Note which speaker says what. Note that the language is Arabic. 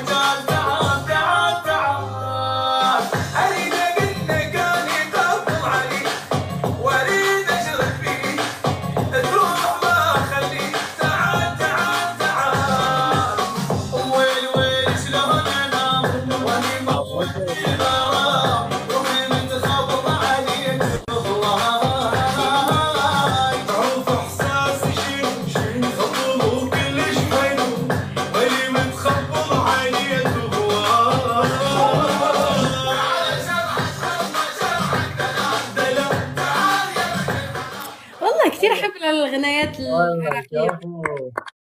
Speaker 1: رجال تعال تعال تعال، علينا قلنا كان يطبل علي، واريد اشرب فيه تروح ما اخليه. تعال تعال تعال، ويل ويل شلون انام واني مضغوط بالغرام، روحي متخبط عليك هواي. تعرف احساسي شنو خبل وكلش حلو، واني متخبط عليك هواي. تعال شرعك خلنا شرعك دلال تعال يا
Speaker 2: والله كثير أحب الغنايات
Speaker 3: والله
Speaker 2: العراقية.
Speaker 3: كفو.